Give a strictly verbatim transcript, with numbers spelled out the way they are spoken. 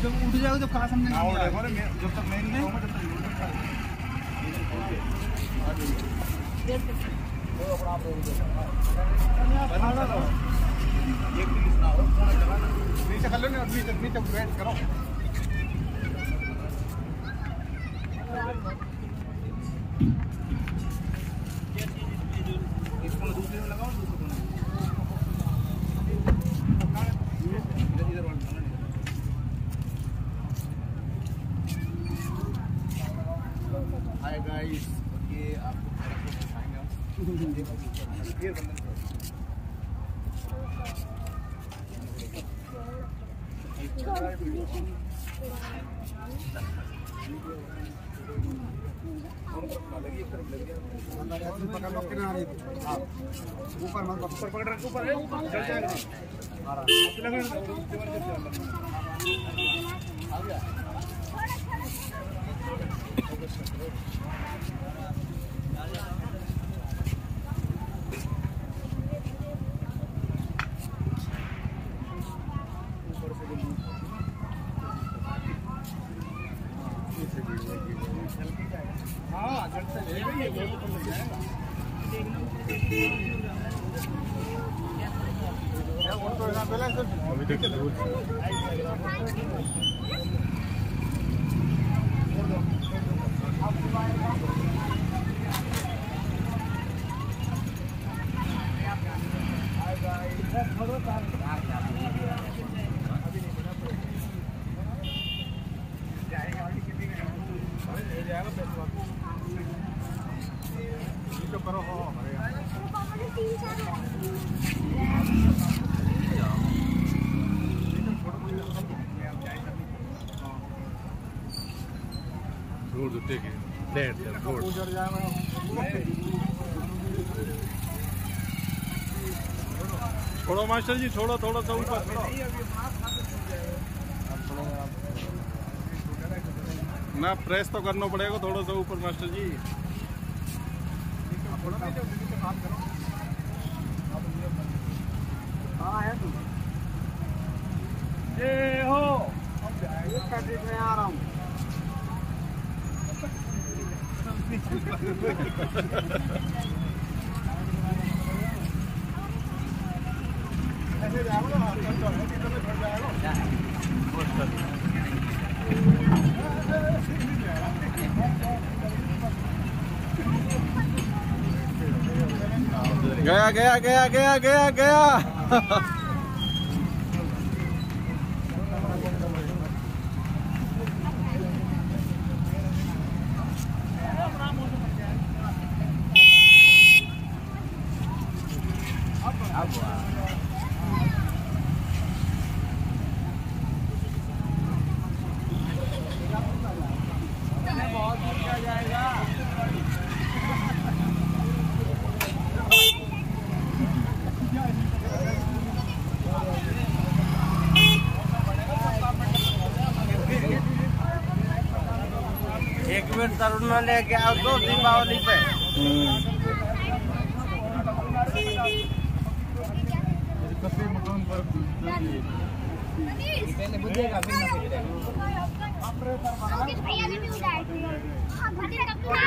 जब उठ जाएगा जब कहाँ समझेंगे जब तक मैं नहीं कहूँगा तब नीचे कर लो ना, नीचे नीचे वेट करो। इसको दूसरे में लगाओ, दूसरे में इधर वाला हाय गाइस, ओके आपको दिखाएंगे हम फिर बंदन पकड़ लो किनारे ऊपर मत ऊपर पकड़ रख ऊपर चल जाएगा आ गया हाँ जड़ से अभी तक करो हो रोड उठे के डेढ़ रोड उजड़ जाएगा छोड़ो मास्टर जी छोड़ो थोड़ा सा ऊपर ना प्रेस तो करना पड़ेगा थोड़ा सा ऊपर मास्टर जी हाँ है तू ये हो में आ रहा हूँ ऐसे जाओ ना गया गया गया गया गया गया बहुत अच्छा जाएगा एक मिनट तरुण लेके आओ तो दीपावली पे पहले बुझेगा फिर